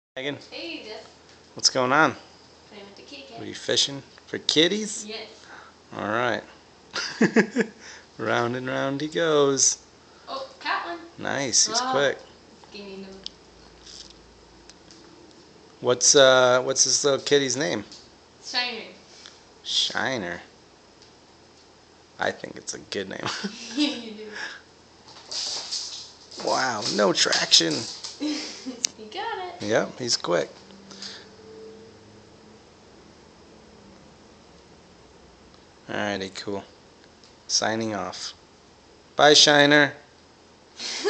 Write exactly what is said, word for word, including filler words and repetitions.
Megan, Hey, Jeff. what's going on? Playing with the kitty cat. Are you fishing for kitties? Yes. Alright. Round and round he goes. Oh, caught one. Nice, he's Oh, quick. Give me no. What's uh what's this little kitty's name? Shiner. Shiner. I think it's a good name. You do. Wow, no traction. You got it. Yep, he's quick. Alrighty, cool. Signing off. Bye, Shiner.